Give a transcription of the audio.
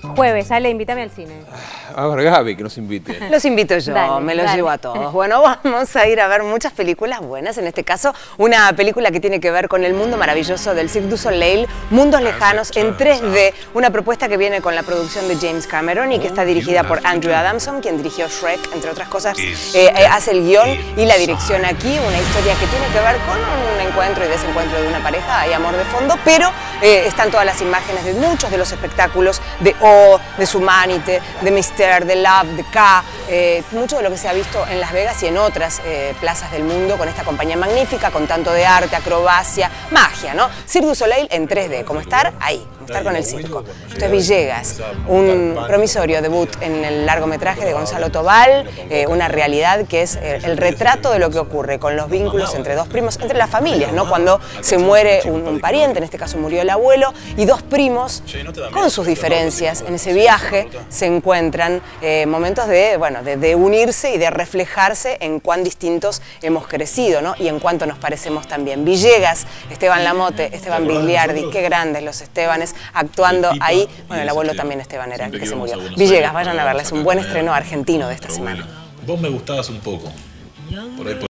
Jueves, Ale, invítame al cine. A ver, Gaby, que nos invite. Los invito yo, Dale, me los dale. llevo a todos. Bueno, vamos a ir a ver muchas películas buenas, en este caso una película que tiene que ver con el mundo maravilloso del Cirque du Soleil, Mundos Lejanos en 3D, una propuesta que viene con la producción de James Cameron y que está dirigida por Andrew Adamson, quien dirigió Shrek, entre otras cosas, hace el guión y la dirección aquí, una historia que tiene que ver con un encuentro y desencuentro de una pareja, hay amor de fondo, pero están todas las imágenes de muchos de los espectáculos de O, de Humanity, de Mystère, de Love, de K, mucho de lo que se ha visto en Las Vegas y en otras plazas del mundo con esta compañía magnífica, con tanto de arte, acrobacia, magia, ¿no? Cirque du Soleil en 3D, como estar ahí, como estar con el circo. Esto es Villegas, un promisorio debut en el largometraje de Gonzalo Tobal, una realidad que es el retrato de lo que ocurre con los vínculos entre dos primos, entre las familias, ¿no? Cuando se muere un pariente, en este caso murió el abuelo, y dos primos, con sus diferencias, en ese viaje se encuentran momentos de unirse y de reflejarse en cuán distintos hemos crecido, ¿no? Y en cuánto nos parecemos también. Villegas, Esteban Lamote, Esteban Bigliardi, qué grandes los Estebanes actuando ahí. Bueno, el abuelo también Esteban era el que se murió. Villegas, vayan a verla, es un buen estreno argentino de esta semana. Vos me gustabas un poco. Por ahí